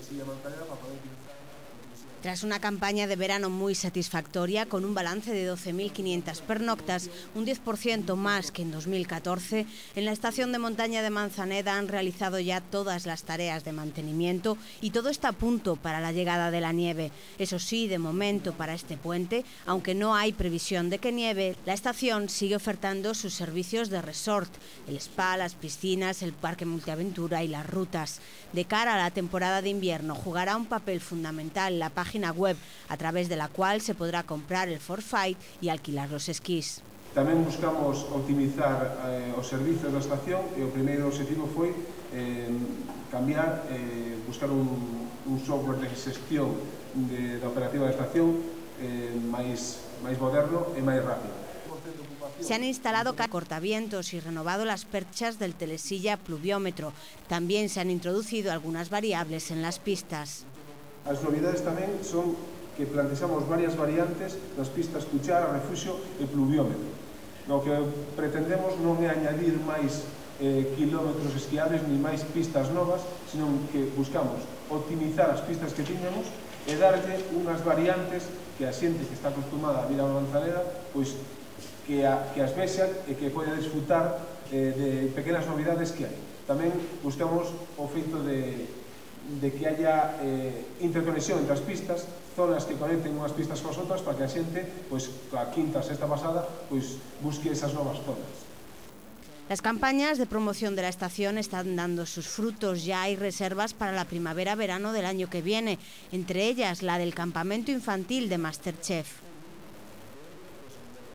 Telesilla Manzaneda para poder utilizar. Tras una campaña de verano muy satisfactoria, con un balance de 12.500 pernoctas, un 10% más que en 2014, en la estación de montaña de Manzaneda han realizado ya todas las tareas de mantenimiento y todo está a punto para la llegada de la nieve. Eso sí, de momento para este puente, aunque no hay previsión de que nieve, la estación sigue ofertando sus servicios de resort, el spa, las piscinas, el parque multiaventura y las rutas. De cara a la temporada de invierno, jugará un papel fundamental la página web a través de la cual se podrá comprar el forfait y alquilar los esquís. Tamén buscamos optimizar os servizos da estación e o primeiro objetivo foi cambiar, buscar un software de xestión da operativa da estación máis moderno e máis rápido. Se han instalado cortavientos y renovado las perchas del telesilla pluviómetro. También se han introducido algunas variables en las pistas. As novidades tamén son que plantexamos varias variantes nas pistas Cuchara, Refuxio e Pluviómetro. O que pretendemos non é añadir máis kilómetros esquiables ni máis pistas novas, sino que buscamos optimizar as pistas que tiñamos e darlle unhas variantes que a xente que está acostumada a vir a Manzaneda pois que as vexa e que poida disfrutar de pequenas novidades que hai. Tamén buscamos o feito de que haya interconexión entre as pistas, zonas que conecten unhas pistas coas outras para que a xente, pois, a quinta, sexta pasada, pois, busque esas novas zonas. Las campañas de promoción de la estación están dando sus frutos. Ya hay reservas para la primavera-verano del año que viene, entre ellas la del campamento infantil de Masterchef.